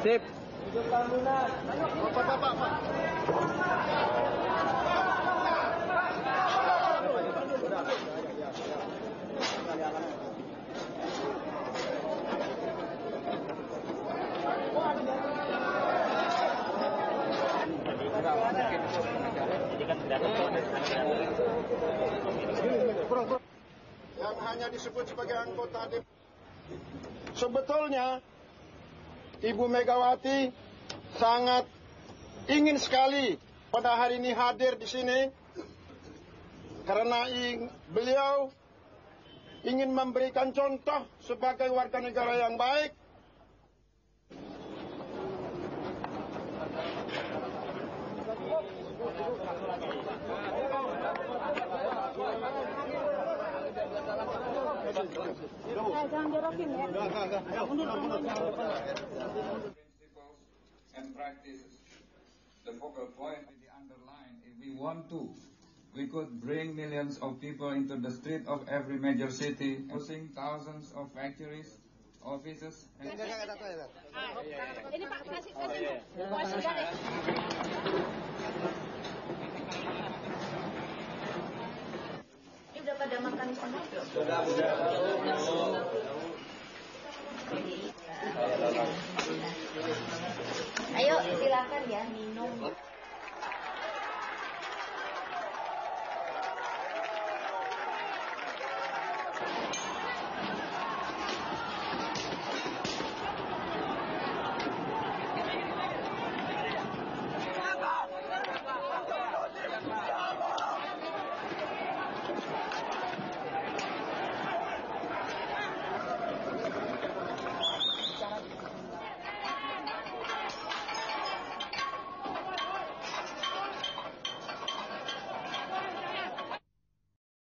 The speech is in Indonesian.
Sip. Yang hanya disebut sebagai anggota DPR. Sebetulnya Ibu Megawati sangat ingin sekali pada hari ini hadir di sini karena beliau ingin memberikan contoh sebagai warga negara yang baik. Jangan jorokin ya. And practices. The focal point with the underline, if we want to, we could bring millions of people into the street of every major city, closing thousands of factories, offices, and Ini Pak, kasih. Ini udah pada makan semua? Sudah. Ayo silakan ya minum.